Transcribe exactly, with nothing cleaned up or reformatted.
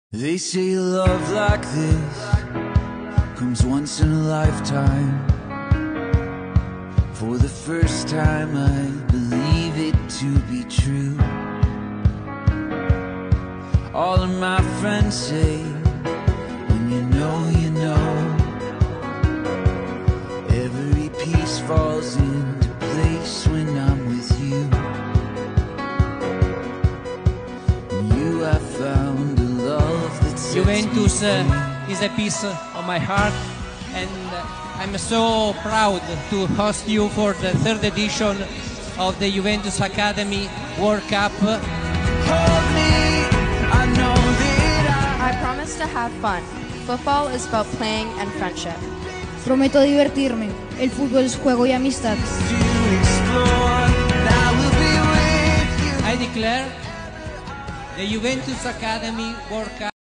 They say love like this comes once in a lifetime. For the first time I believe it to be true. All of my friends say, when you know, you know. Every piece falls into place when I'm with you. You have found a love that sets Juventus me free. uh, is a piece of my heart, and uh, I'm so proud to host you for the third edition of the Juventus Academy World Cup. Hold me, I know that I I promise to have fun. Football is about playing and friendship. Prometo divertirme. El fútbol es juego y amistad. to explore, and I will be with you. I declare the Juventus Academy World Cup